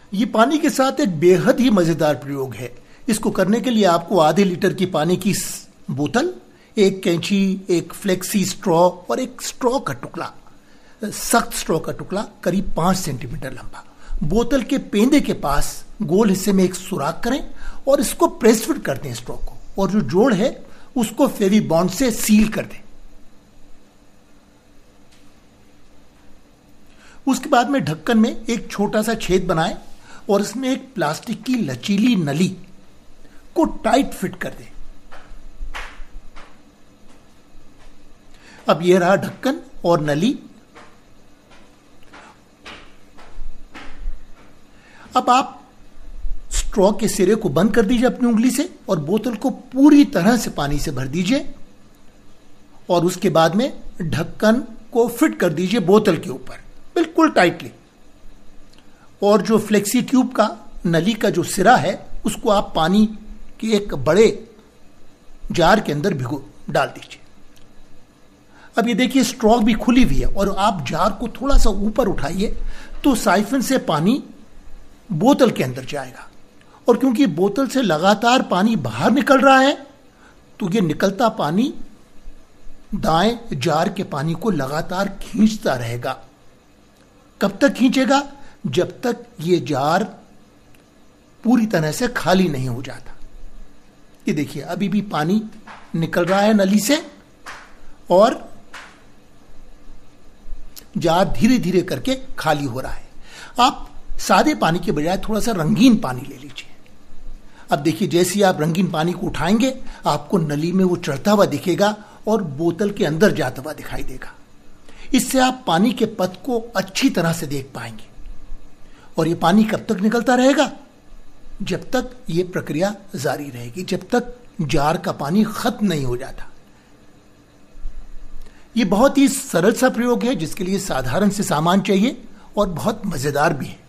ये पानी के साथ एक बेहद ही मजेदार प्रयोग है। इसको करने के लिए आपको आधे लीटर की पानी की बोतल, एक कैंची, एक फ्लेक्सी स्ट्रॉ और एक स्ट्रॉ का टुकड़ा, सख्त स्ट्रॉ का टुकड़ा करीब 5 सेंटीमीटर लंबा। बोतल के पेंदे के पास गोल हिस्से में एक सुराख करें और इसको प्रेस फिट कर दें स्ट्रॉ को, और जो जोड़ है उसको फेवी बॉन्ड से सील कर दें। उसके बाद में ढक्कन में एक छोटा सा छेद बनाएं और इसमें एक प्लास्टिक की लचीली नली को टाइट फिट कर दें। अब यह रहा ढक्कन और नली। अब आप स्ट्रॉ के सिरे को बंद कर दीजिए अपनी उंगली से और बोतल को पूरी तरह से पानी से भर दीजिए, और उसके बाद में ढक्कन को फिट कर दीजिए बोतल के ऊपर बिल्कुल टाइटली। और जो फ्लेक्सी ट्यूब का नली का जो सिरा है उसको आप पानी के एक बड़े जार के अंदर डाल दीजिए। अब ये देखिए स्ट्रॉ भी खुली हुई है, और आप जार को थोड़ा सा ऊपर उठाइए तो साइफन से पानी बोतल के अंदर जाएगा, और क्योंकि बोतल से लगातार पानी बाहर निकल रहा है तो ये निकलता पानी दाएं जार के पानी को लगातार खींचता रहेगा। कब तक खींचेगा? जब तक ये जार पूरी तरह से खाली नहीं हो जाता। ये देखिए अभी भी पानी निकल रहा है नली से, और जार धीरे धीरे करके खाली हो रहा है। आप सादे पानी के बजाय थोड़ा सा रंगीन पानी ले लीजिए। अब देखिए जैसे ही आप रंगीन पानी को उठाएंगे आपको नली में वो चढ़ता हुआ दिखेगा और बोतल के अंदर जाता हुआ दिखाई देगा। इससे आप पानी के पथ को अच्छी तरह से देख पाएंगे। और ये पानी कब तक निकलता रहेगा? जब तक ये प्रक्रिया जारी रहेगी, जब तक जार का पानी खत्म नहीं हो जाता। ये बहुत ही सरल सा प्रयोग है जिसके लिए साधारण से सामान चाहिए और बहुत मजेदार भी है।